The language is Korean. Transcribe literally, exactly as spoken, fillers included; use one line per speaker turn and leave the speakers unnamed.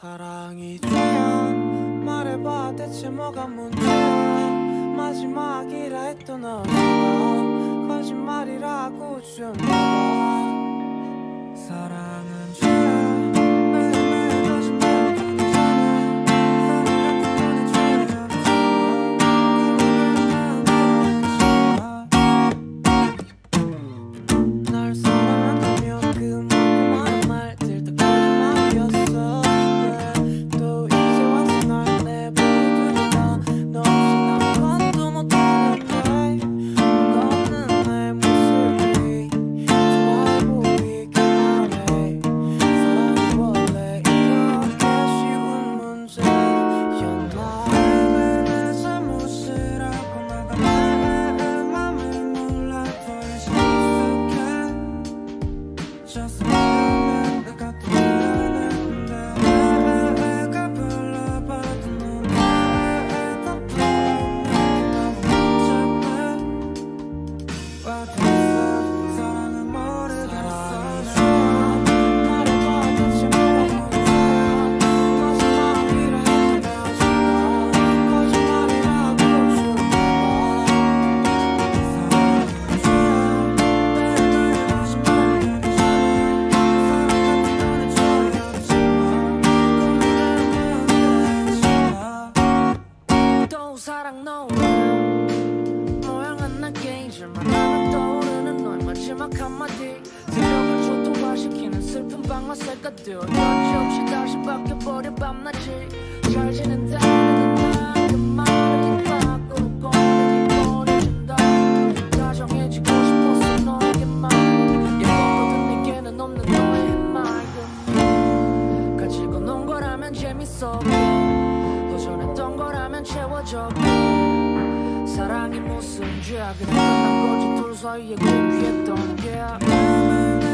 사랑이 죄야 말해봐 대체 뭐가 문제야 마지막이라 했던 너가 거짓말이라고 주었나봐 사랑은 죄야 매일매일 거짓말을 끊이잖아 사랑했던 너는 죄야 날 사랑한다면 그만큼 많은 말들 다 거짓말이었어 또 이제 와서 날 내버려두니까 너 없이 난 것도 못하는데 뭔가 없는 내 모습이 좋아해 보이게 하네 사랑이 원래 이렇게 쉬운 문제였나 내 잘못이라고 내가 내 맘을 몰라 더 이상 익숙해져서 미안해 내가 또 미안했는데 내가 불러봐도 넌 내 답도 없는 너무 복잡해 사랑은 모르겠어 말해봐 대체 뭐가 문제야 마지막이라 했던 거짓말 거짓말이라고 주어봐 사랑은 죄야 매일매일 거짓말을 끊이잖아 사랑 같은 너는 좋아하지마 또 사랑 너는 모양은 난 게임질만 하면 떠오르는 너의 마지막 한마디 새벽을 초토화시키는 슬픈 방만 색깔들 여지없이 다시 바뀌어버려 밤낮이 잘 지낸다는 난 그 말을 입 밖으로 꺼내니 꺼내준다 다정해지고 싶었어 너에게만 예뻤거든 내게는 없는 너의 맑음 가지고 논 거라면 재밌어 도전했던 거라면 채워져 사랑이 무슨 죄야 그냥 끝난 거지 둘 사이에 공유했던 게